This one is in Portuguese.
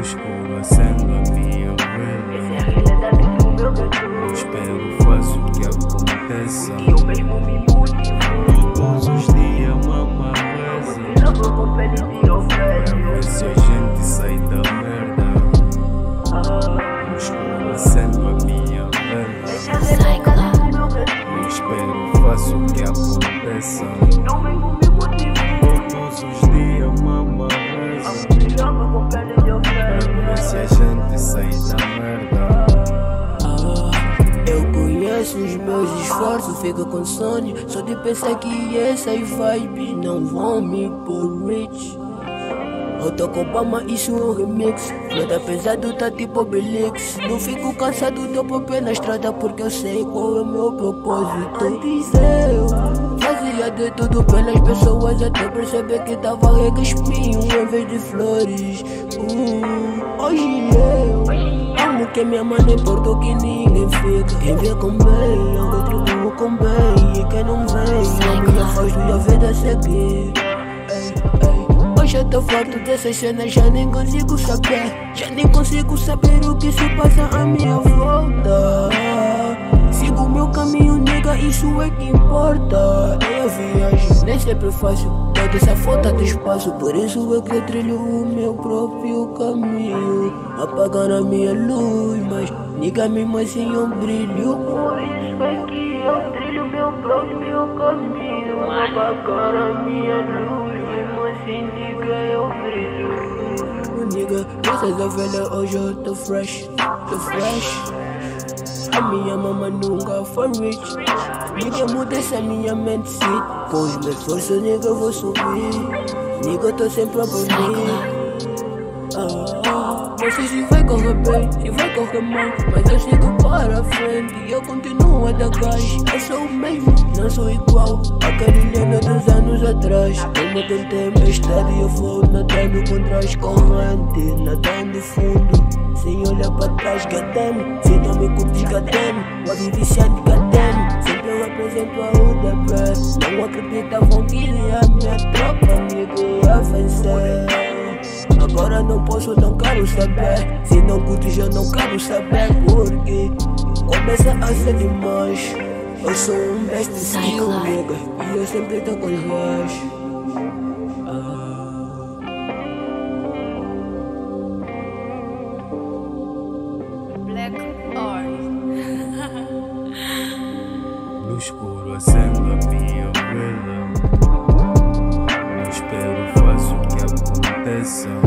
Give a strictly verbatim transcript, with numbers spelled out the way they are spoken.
escuro acendo a minha vela. Essa é a realidade do meu gato. Eu espero, faço o que aconteça. Que eu mesmo me motivo. Todos os dias mama reza. Me lavo com pele de ovelha. Pra ver se a gente sai da merda. No escuro acendo a minha vela. Essa é a realidade do meu gato. Eu espero, faço o que aconteça. Eu mesmo me motivo. Todos os dias mama reza. Me lavo com pele de Pra ovelha. ver se a gente sai da merda. Eu conheço os meus esforços, fico com sono. Só de pensar que essas vibes não vão me pôr rich. Eu tô com palma, isso é um remix. Nada pesado, tá tipo Obelix. Não fico cansado do papel na estrada, porque eu sei qual é o meu propósito. Antes eu fazia de tudo pelas pessoas, até perceber que tava rega espinho em vez de flores. uh, Hoje eu amo que minha mãe não importa o que ninguém fica. Quem vê com bem, eu retribuo com bem. E quem não vem, eu me afasto e a vida seguir. Hoje eu tô farto dessas cenas, já nem consigo saber. Já nem consigo saber o que se passa à minha volta. Sigo o meu caminho, nega, isso é que importa. Eu viajo, nem sempre fácil, toda essa falta de espaço. Por isso é que eu trilho o meu próprio caminho. Apagar a minha luz, mas nega, mesmo assim eu brilho. Por isso é que eu trilho meu próprio caminho. Apagar a minha luz, mesmo assim, nega, eu brilho. Nigga, graças a velha hoje eu tô fresh, tô fresh. A minha mama nunca foi rich. Nigga, muda essa minha mente, sim. Com os meus esforços, nigga, eu vou subir. Nigga, eu tô sempre a bonir. Ah, não sei se vai correr bem, se vai correr mal, mas eu sigo para a frente e eu continuo a dar gás. Eu sou o mesmo, não sou igual aquele Leonel dos anos atrás. Como eu tentei meu estado e eu vou nadando contra as correntes, nadando fundo, sem olhar para trás. Gadame, se não me curtes, gadame, vou vir viciando, gadame. Sempre eu represento a U D P. Não acreditavam que a minha tropa me ia vencer. Agora não posso, não quero saber. Se não curtes, eu não quero saber. Porque começa a ser demais. Eu sou um best skill, nigga, e eu sempre tô com os reais. Black Oris. No escuro acendo a minha vela. Eu espero, faço o que aconteça.